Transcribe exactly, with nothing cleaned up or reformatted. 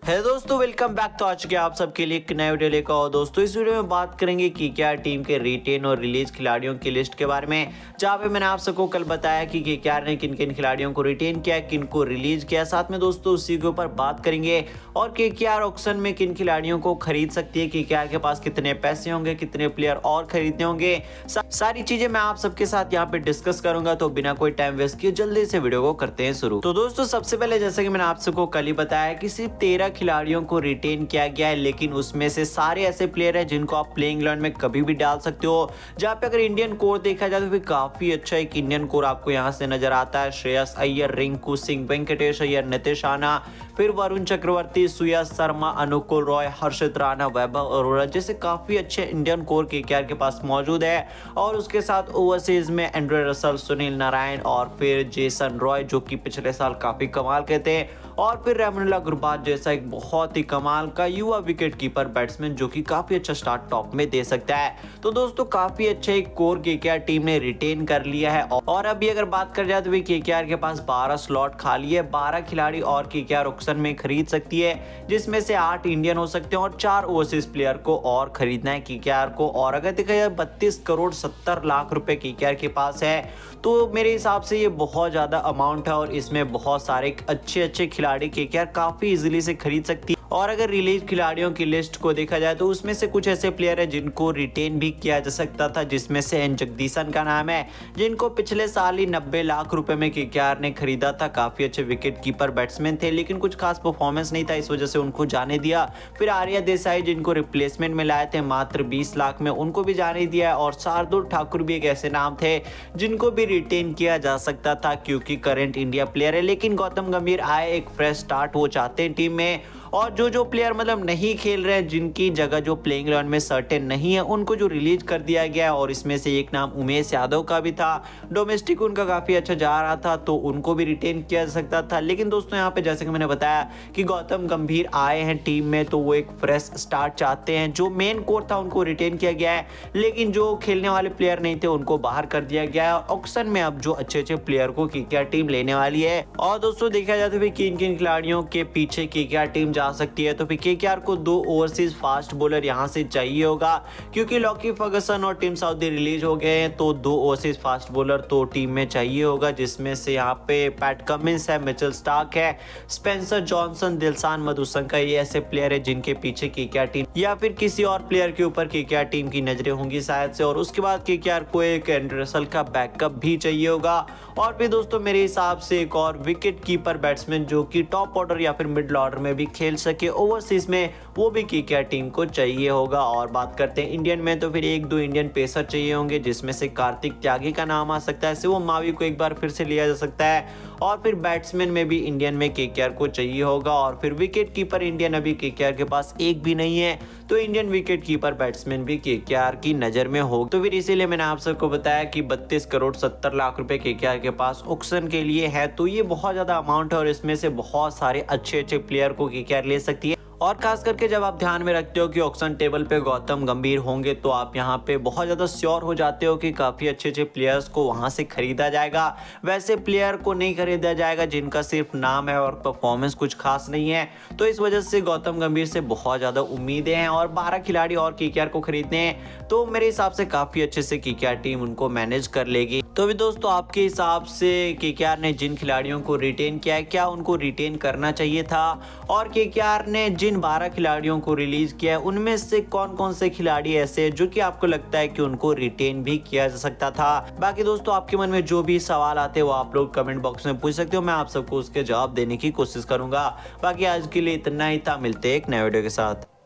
है दोस्तों, welcome back. तो आ चुके हैं आप सबके लिए एक नए वीडियो लेकर। और दोस्तों इस वीडियो में बात करेंगे कि क्या टीम के रिटेन और रिलीज खिलाड़ियों की लिस्ट के बारे में, जहां पे मैंने आप सबको कल बताया कि केकेआर ने किन किन खिलाड़ियों को रिटेन किया, किन को रिलीज किया। साथ में दोस्तों उसी के ऊपर बात करेंगे और केकेआर ऑक्शन में किन खिलाड़ियों को खरीद सकती है, केकेआर के पास कितने पैसे होंगे, कितने प्लेयर और खरीदने होंगे, सा, सारी चीजें मैं आप सबके साथ यहाँ पे डिस्कस करूंगा। तो बिना कोई टाइम वेस्ट किए जल्दी से वीडियो को करते हैं शुरू। तो दोस्तों सबसे पहले जैसे कि मैंने आप सबको कल ही बताया कि सिर्फ तेरह खिलाड़ियों को रिटेन किया गया है, लेकिन उसमें से सारे ऐसे प्लेयर हैं जिनको आप प्लेइंग इलेवन में कभी भी डाल सकते हो। जहां पे अगर इंडियन कोर देखा जाए तो भी काफी अच्छा एक इंडियन कोर आपको यहां से नजर आता है। श्रेयस अय्यर, रिंकू सिंह, वेंकटेश अय्यर, नितिश राणा, फिर वरुण चक्रवर्ती, सुयश शर्मा, अनुकूल रॉय, हर्षित राणा, वैभव अरोड़ा जैसे काफी अच्छे इंडियन कोर केकेआर के पास मौजूद है। और उसके साथ ओवरसीज में एंड्रे रसल, सुनील नारायण और फिर जेसन रॉय जो कि पिछले साल काफी कमाल के थे, और फिर रेमुला गुरबाज जैसा एक बहुत ही कमाल का युवा विकेट कीपर बैट्समैन जो कि काफी अच्छा स्टार्ट टॉप में दे सकता है। तो दोस्तों काफी अच्छा एक कोर केकेआर टीम ने रिटेन कर लिया है। और अभी अगर बात कर जाए तो भी केकेआर के पास बारह स्लॉट खाली है, बारह खिलाड़ी और केकेआर ऑक्शन में खरीद सकती है, जिसमें से आठ इंडियन हो सकते हैं और चार ओवरसीज प्लेयर को और खरीदना है केकेआर को। और अगर देखा जाए बत्तीस करोड़ सत्तर लाख रुपए केकेआर के पास है, तो मेरे हिसाब से ये बहुत ज्यादा अमाउंट है और इसमें बहुत सारे अच्छे अच्छे खिलाड़ी केकेआर काफी इजीली से खरीद सकती है। और अगर रिलीज खिलाड़ियों की लिस्ट को देखा जाए तो उसमें से कुछ ऐसे प्लेयर हैं जिनको रिटेन भी किया जा सकता था, जिसमें से एन जगदीशन का नाम है, जिनको पिछले साल ही नब्बे लाख रुपए में केकेआर ने खरीदा था। काफी अच्छे विकेट कीपर बैट्समैन थे, लेकिन कुछ खास परफॉर्मेंस नहीं था, इस वजह से उनको जाने दिया। फिर आर्या देसाई जिनको रिप्लेसमेंट में लाए थे मात्र बीस लाख में, उनको भी जाने दिया। और शार्दुल ठाकुर भी एक ऐसे नाम थे जिनको भी रिटेन किया जा सकता था क्योंकि करंट इंडिया प्लेयर है। लेकिन गौतम गंभीर आए, एक फ्रेश स्टार्ट वो चाहते हैं टीम में। और जो जो प्लेयर मतलब नहीं खेल रहे हैं, जिनकी जगह जो प्लेइंग इलेवन में सर्टेन नहीं है, उनको जो रिलीज कर दिया गया है। और इसमें से एक नाम उमेश यादव का भी था, डोमेस्टिक उनका काफी अच्छा जा रहा था तो उनको भी रिटेन किया जा सकता था। लेकिन दोस्तों यहाँ पे जैसे कि मैंने बताया कि गौतम गंभीर आए हैं टीम में तो वो एक फ्रेश स्टार्ट चाहते हैं। जो मेन कोर था उनको रिटेन किया गया है, लेकिन जो खेलने वाले प्लेयर नहीं थे उनको बाहर कर दिया गया है। ऑक्शन में अब जो अच्छे अच्छे प्लेयर को केकेआर टीम लेने वाली है। और दोस्तों देखा जाए तो किन किन खिलाड़ियों के पीछे केकेआर टीम जा सकती है, तो फिर केकेआर को दो ओवरसीज फास्ट बॉलर यहां से चाहिए होगा, क्योंकि लॉकी फर्गसन और टिम साउदी रिलीज हो गए हैं। तो दो ओवरसीज फास्ट बॉलर तो टीम में चाहिए होगा, जिसमें से यहाँ पे पैट कमिंस है, मिचेल स्टार्क है, स्पेंसर जॉनसन, दिलशान मधुशंकर, ये ऐसे प्लेयर है जिनके पीछे केकेआर टीम या फिर किसी और प्लेयर के ऊपर केकेआर टीम की नजरें होंगी शायद से। और उसके बाद केकेआर को एक एंड्रे रसल का बैकअप भी चाहिए होगा। और फिर दोस्तों मेरे हिसाब से एक और विकेट कीपर बैट्समैन जो कि टॉप ऑर्डर या फिर मिडिल ऑर्डर में भी खेल सके ओवरसीज में, वो भी केकेआर टीम को चाहिए होगा। और बात करते हैं इंडियन में, तो फिर एक दो इंडियन पेसर चाहिए होंगे, जिसमें से कार्तिक त्यागी का नाम आ सकता है, शिवम मावी को एक बार फिर से लिया जा सकता है। और फिर बैट्समैन में भी इंडियन में केकेआर को चाहिए होगा। और फिर विकेट कीपर इंडियन अभी केकेआर के पास एक भी नहीं है, तो इंडियन विकेट कीपर बैट्समैन भी केकेआर की नजर में हो। तो फिर इसीलिए मैंने आप सबको बताया कि बत्तीस करोड़ सत्तर लाख रुपए केकेआर के पास ऑक्शन के लिए है, तो ये बहुत ज्यादा अमाउंट है और इसमें से बहुत सारे अच्छे अच्छे प्लेयर को केकेआर ले सकती है। और खास करके जब आप ध्यान में रखते हो कि ऑक्शन टेबल पे गौतम गंभीर होंगे, तो आप यहाँ पे बहुत ज़्यादा श्योर हो जाते हो कि काफ़ी अच्छे अच्छे प्लेयर्स को वहाँ से खरीदा जाएगा। वैसे प्लेयर को नहीं खरीदा जाएगा जिनका सिर्फ नाम है और परफॉर्मेंस कुछ खास नहीं है। तो इस वजह से गौतम गंभीर से बहुत ज़्यादा उम्मीदें हैं और बारह खिलाड़ी और केकेआर को खरीदने हैं, तो मेरे हिसाब से काफ़ी अच्छे से केकेआर टीम उनको मैनेज कर लेगी। तो भी दोस्तों आपके हिसाब से केकेआर ने जिन खिलाड़ियों को रिटेन किया है, क्या उनको रिटेन करना चाहिए था? और केकेआर ने जिन बारह खिलाड़ियों को रिलीज किया है, उनमें से कौन कौन से खिलाड़ी ऐसे हैं जो कि आपको लगता है कि उनको रिटेन भी किया जा सकता था? बाकी दोस्तों आपके मन में जो भी सवाल आते हैं वो आप लोग कमेंट बॉक्स में पूछ सकते हो, मैं आप सबको उसके जवाब देने की कोशिश करूंगा। बाकी आज के लिए इतना ही था, मिलते हैं एक नए वीडियो के साथ।